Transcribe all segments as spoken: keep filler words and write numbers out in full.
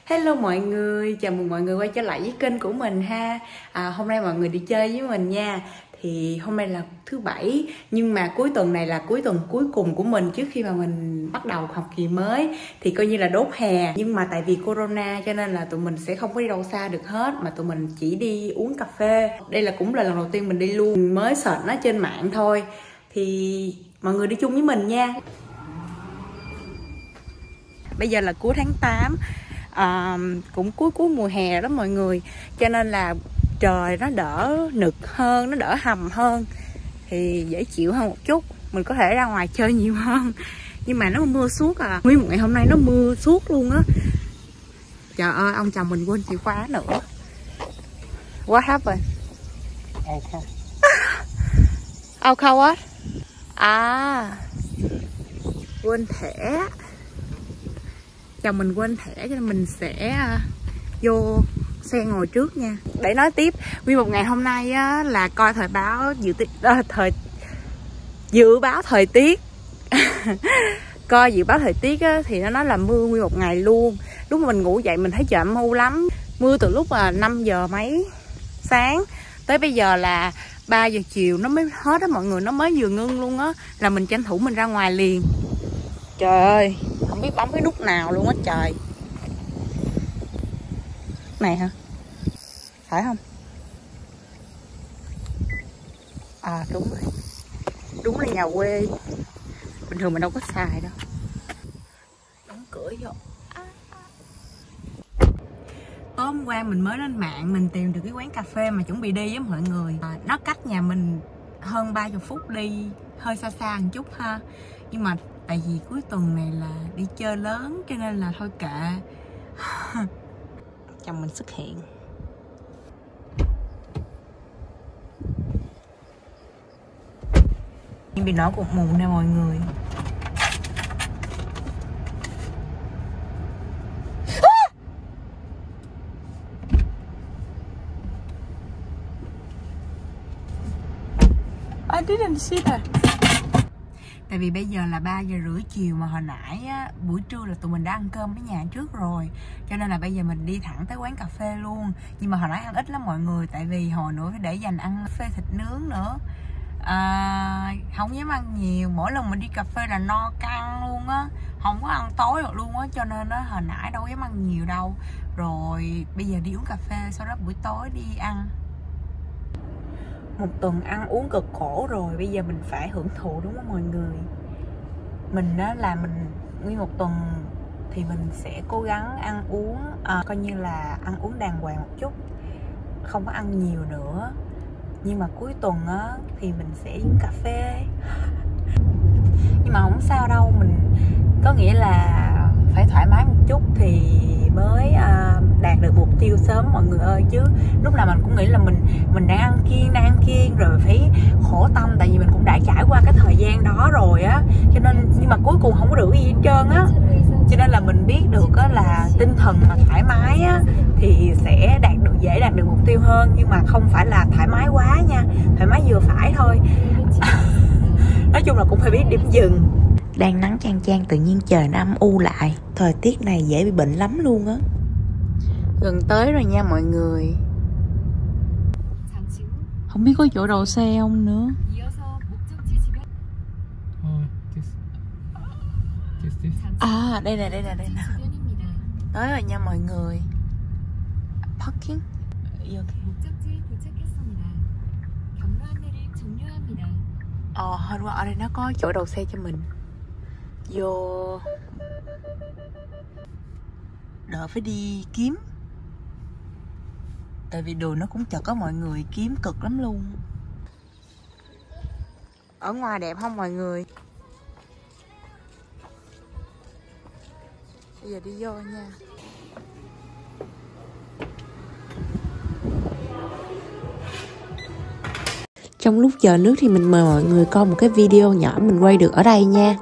Hello mọi người, chào mừng mọi người quay trở lại với kênh của mình ha. à, Hôm nay mọi người đi chơi với mình nha. Thì hôm nay là thứ bảy, nhưng mà cuối tuần này là cuối tuần cuối cùng của mình trước khi mà mình bắt đầu học kỳ mới. Thì coi như là đốt hè. Nhưng mà tại vì corona cho nên là tụi mình sẽ không có đi đâu xa được hết, mà tụi mình chỉ đi uống cà phê. Đây là cũng là lần đầu tiên mình đi luôn, mình mới search nó trên mạng thôi. Thì mọi người đi chung với mình nha. Bây giờ là cuối tháng tám, à, cũng cuối cuối mùa hè đó mọi người, cho nên là trời nó đỡ nực hơn, nó đỡ hầm hơn, thì dễ chịu hơn một chút, mình có thể ra ngoài chơi nhiều hơn. Nhưng mà nó mưa suốt à, nguyên một ngày hôm nay nó mưa suốt luôn á. Trời ơi, ông chồng mình quên chìa khóa nữa. What happened? Ao khâu. Ao khâu á? À, quên thẻ. Chồng mình quên thẻ cho nên mình sẽ vô xe ngồi trước nha. Để nói tiếp, nguyên một ngày hôm nay á, là coi thời báo dự tiết à, thời dự báo thời tiết. Coi dự báo thời tiết á, thì nó nói là mưa nguyên một ngày luôn. Lúc mà mình ngủ dậy mình thấy trời âm u lắm. Mưa từ lúc là năm giờ mấy sáng tới bây giờ là ba giờ chiều nó mới hết á mọi người, nó mới vừa ngưng luôn á, là mình tranh thủ mình ra ngoài liền. Trời ơi, không biết bấm cái nút nào luôn á trời. Này hả? Phải không? À đúng rồi. Đúng là nhà quê. Bình thường mình đâu có xài đâu. Đóng cửa vô. Tối hôm qua mình mới lên mạng, mình tìm được cái quán cà phê mà chuẩn bị đi với mọi người. à, Nó cách nhà mình hơn ba mươi phút đi, hơi xa xa một chút ha. Nhưng mà tại vì cuối tuần này là đi chơi lớn cho nên là thôi kệ. Chồng mình xuất hiện. Nhưng bị nổi cục mụn nè mọi người. I didn't see that. Tại vì bây giờ là ba giờ rưỡi chiều, mà hồi nãy á, buổi trưa là tụi mình đã ăn cơm ở nhà trước rồi, cho nên là bây giờ mình đi thẳng tới quán cà phê luôn. Nhưng mà hồi nãy ăn ít lắm mọi người, tại vì hồi nữa phải để dành ăn cà phê thịt nướng nữa. à, Không dám ăn nhiều, mỗi lần mình đi cà phê là no căng luôn á, không có ăn tối được luôn á, cho nên á hồi nãy đâu dám ăn nhiều đâu. Rồi bây giờ đi uống cà phê, sau đó buổi tối đi ăn. Một tuần ăn uống cực khổ rồi, bây giờ mình phải hưởng thụ đúng không mọi người. Mình á là mình nguyên một tuần thì mình sẽ cố gắng ăn uống à, coi như là ăn uống đàng hoàng một chút, không có ăn nhiều nữa. Nhưng mà cuối tuần á thì mình sẽ uống cà phê. Nhưng mà không sao đâu, mình có nghĩa là phải thoải mái một chút thì mới uh, đạt được mục tiêu sớm mọi người ơi. Chứ lúc nào mình cũng nghĩ là mình mình đang ăn kiêng đang ăn kiêng rồi phải khổ tâm, tại vì mình cũng đã trải qua cái thời gian đó rồi á, cho nên nhưng mà cuối cùng không có được cái gì hết trơn á. Cho nên là mình biết được á là tinh thần mà thoải mái á thì sẽ đạt được dễ đạt được mục tiêu hơn, nhưng mà không phải là thoải mái quá nha, thoải mái vừa phải thôi. Nói chung là cũng phải biết điểm dừng. Đang nắng chang chang tự nhiên trời nó âm u lại. Thời tiết này dễ bị bệnh lắm luôn á. Gần tới rồi nha mọi người. Không biết có chỗ đậu xe không nữa. À đây nè, đây nè, đây nè. Tới rồi nha mọi người. Parking. Ờ, hôm qua ở đây nó có chỗ đậu xe cho mình. Vô đỡ phải đi kiếm, tại vì đường nó cũng chật á mọi người, kiếm cực lắm luôn. Ở ngoài đẹp không mọi người? Bây giờ đi vô nha. Trong lúc chờ nước thì mình mời mọi người coi một cái video nhỏ mình quay được ở đây nha.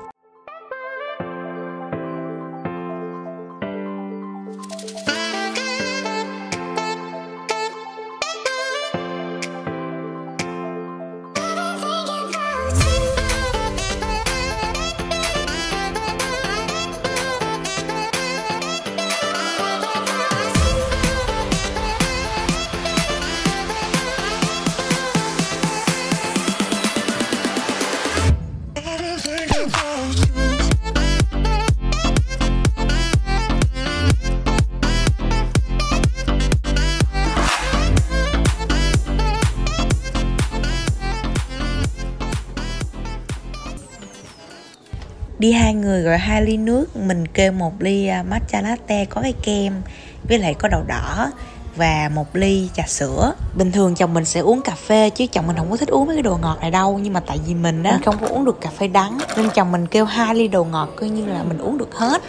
đi hai người gọi hai ly nước, mình kêu một ly matcha latte có cái kem với lại có đậu đỏ và một ly trà sữa. Bình thường chồng mình sẽ uống cà phê chứ chồng mình không có thích uống mấy cái đồ ngọt này đâu, nhưng mà tại vì mình á mình không có uống được cà phê đắng nên chồng mình kêu hai ly đồ ngọt coi như là mình uống được hết.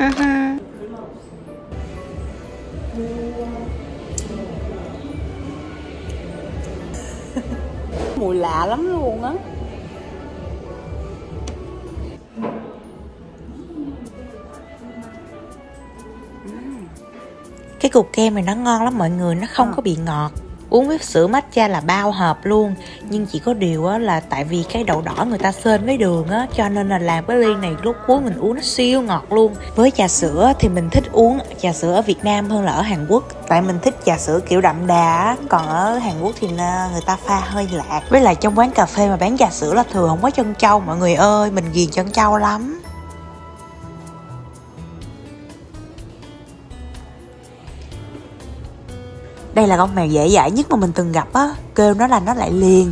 Mùi lạ lắm luôn á. Cái cục kem này nó ngon lắm mọi người, nó không có bị ngọt. Uống với sữa matcha là bao hợp luôn. Nhưng chỉ có điều á là tại vì cái đậu đỏ người ta xên với đường á, cho nên là làm cái ly này lúc cuối mình uống nó siêu ngọt luôn. Với trà sữa thì mình thích uống trà sữa ở Việt Nam hơn là ở Hàn Quốc. Tại mình thích trà sữa kiểu đậm đà á. Còn ở Hàn Quốc thì người ta pha hơi lạc. Với lại trong quán cà phê mà bán trà sữa là thường không có trân châu mọi người ơi. Mình ghiền trân châu lắm. Đây là con mèo dễ dãi nhất mà mình từng gặp á. Kêu nó là nó lại liền.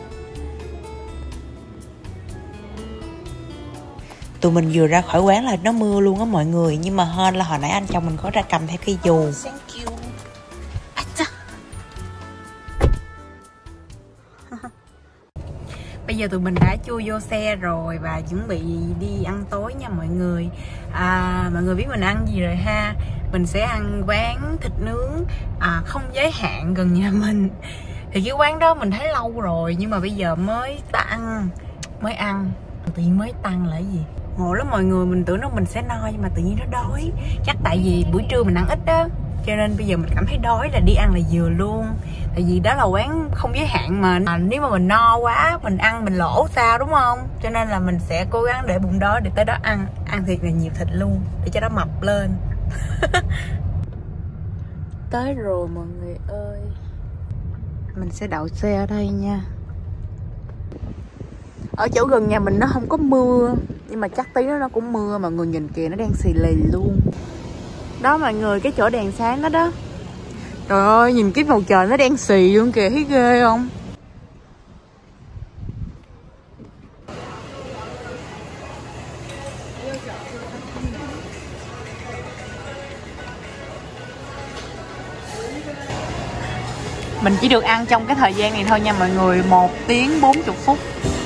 Tụi mình vừa ra khỏi quán là nó mưa luôn á mọi người. Nhưng mà hên là hồi nãy anh chồng mình có ra cầm theo cây dù. Thank you. Bây giờ tụi mình đã chui vô xe rồi và chuẩn bị đi ăn tối nha mọi người. À, mọi người biết mình ăn gì rồi ha. Mình sẽ ăn quán thịt nướng à, không giới hạn gần nhà mình. Thì cái quán đó mình thấy lâu rồi nhưng mà bây giờ mới tăng, mới ăn. Tự nhiên mới tăng là cái gì? Ngộ lắm mọi người, mình tưởng đâu mình sẽ no nhưng mà tự nhiên nó đói. Chắc tại vì buổi trưa mình ăn ít đó, cho nên bây giờ mình cảm thấy đói là đi ăn là vừa luôn. Tại vì đó là quán không giới hạn mà, à, nếu mà mình no quá mình ăn mình lỗ sao đúng không? Cho nên là mình sẽ cố gắng để bụng đói để tới đó ăn, ăn thiệt là nhiều thịt luôn để cho nó mập lên. Tới rồi mọi người ơi. Mình sẽ đậu xe ở đây nha. Ở chỗ gần nhà mình nó không có mưa, nhưng mà chắc tí nữa nó cũng mưa. Mọi người nhìn kìa, nó đang xì lì luôn. Đó mọi người, cái chỗ đèn sáng đó đó. Trời ơi, nhìn cái bầu trời nó đen xì luôn kìa, thấy ghê không? Mình chỉ được ăn trong cái thời gian này thôi nha mọi người, một tiếng bốn mươi phút.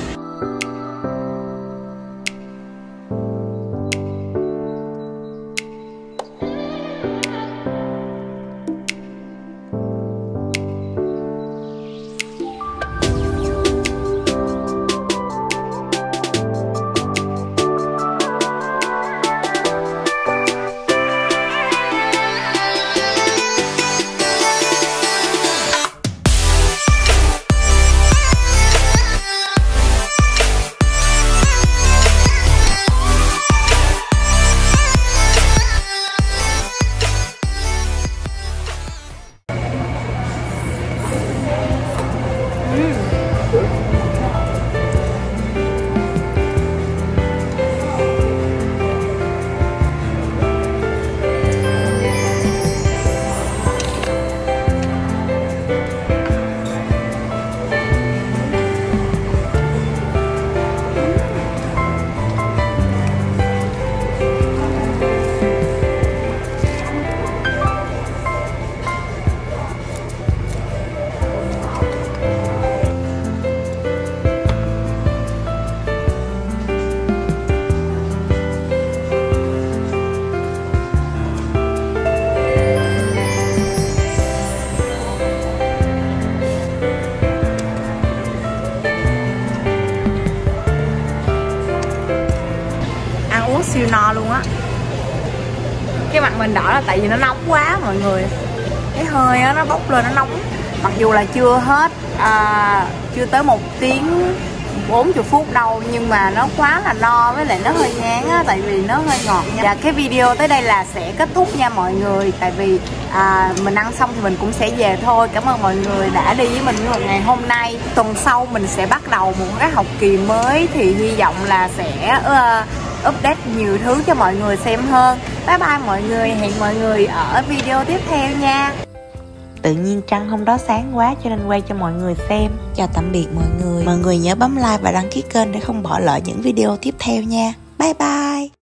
Siêu no luôn á. Cái mặt mình đỏ là tại vì nó nóng quá mọi người. Cái hơi á nó bốc lên, nó nóng. Mặc dù là chưa hết à, chưa tới một tiếng bốn mươi phút đâu, nhưng mà nó quá là no, với lại nó hơi ngán á, tại vì nó hơi ngọt nha. Và cái video tới đây là sẽ kết thúc nha mọi người. Tại vì à, mình ăn xong thì mình cũng sẽ về thôi. Cảm ơn mọi người đã đi với mình một ngày hôm nay. Tuần sau mình sẽ bắt đầu một cái học kỳ mới, thì hy vọng là sẽ uh, update nhiều thứ cho mọi người xem hơn. Bye bye mọi người, hẹn mọi người ở video tiếp theo nha. Tự nhiên trăng hôm đó sáng quá cho nên quay cho mọi người xem. Chào tạm biệt mọi người. Mọi người nhớ bấm like và đăng ký kênh để không bỏ lỡ những video tiếp theo nha. Bye bye.